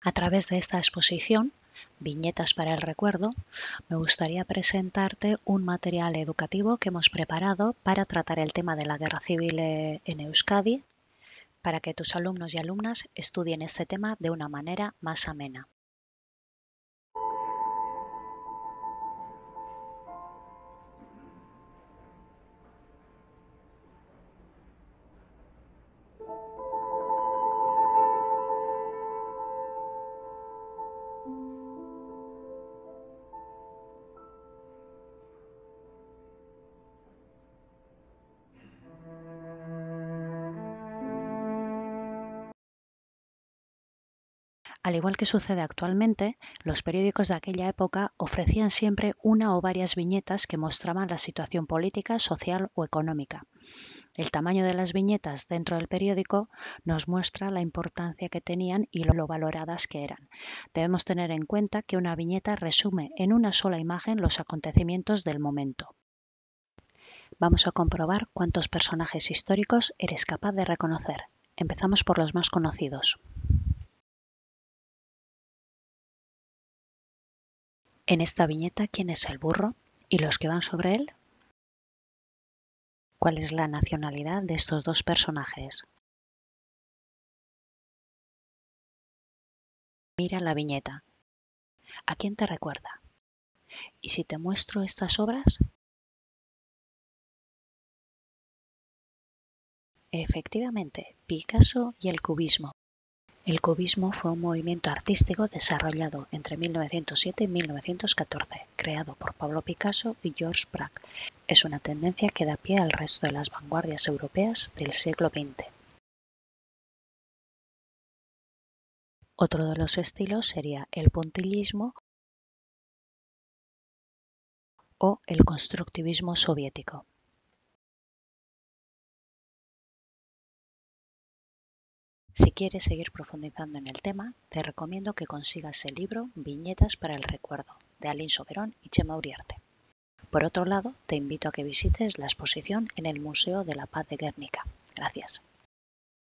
A través de esta exposición, Viñetas para el Recuerdo, me gustaría presentarte un material educativo que hemos preparado para tratar el tema de la guerra civil en Euskadi, para que tus alumnos y alumnas estudien este tema de una manera más amena. Al igual que sucede actualmente, los periódicos de aquella época ofrecían siempre una o varias viñetas que mostraban la situación política, social o económica. El tamaño de las viñetas dentro del periódico nos muestra la importancia que tenían y lo valoradas que eran. Debemos tener en cuenta que una viñeta resume en una sola imagen los acontecimientos del momento. Vamos a comprobar cuántos personajes históricos eres capaz de reconocer. Empezamos por los más conocidos. En esta viñeta, ¿quién es el burro y los que van sobre él? ¿Cuál es la nacionalidad de estos dos personajes? Mira la viñeta. ¿A quién te recuerda? ¿Y si te muestro estas obras? Efectivamente, Picasso y el cubismo. El cubismo fue un movimiento artístico desarrollado entre 1907 y 1914, creado por Pablo Picasso y Georges Braque. Es una tendencia que da pie al resto de las vanguardias europeas del siglo XX. Otro de los estilos sería el puntillismo o el constructivismo soviético. Si quieres seguir profundizando en el tema, te recomiendo que consigas el libro Viñetas para el Recuerdo, de Aline Soberón y Chema Uriarte. Por otro lado, te invito a que visites la exposición en el Museo de la Paz de Guernica. Gracias.